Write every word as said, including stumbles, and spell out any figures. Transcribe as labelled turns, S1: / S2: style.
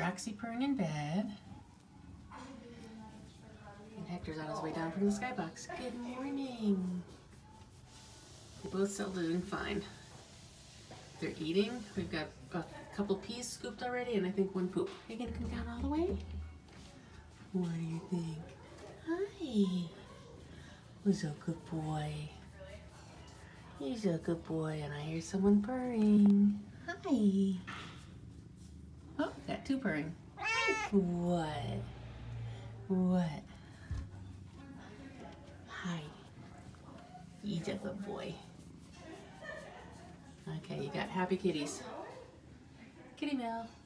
S1: Roxy purring in bed. And Hector's on his way down from the skybox. Good morning. They're both still doing fine. They're eating. We've got a couple peas scooped already and I think one poop. Are you gonna come down all the way? What do you think? Hi. Who's a good boy? He's a good boy and I hear someone purring. Hi. Oh, got two purring. What? What? Hi. He's a good boy. Okay, you got happy kitties. Kitty Mel.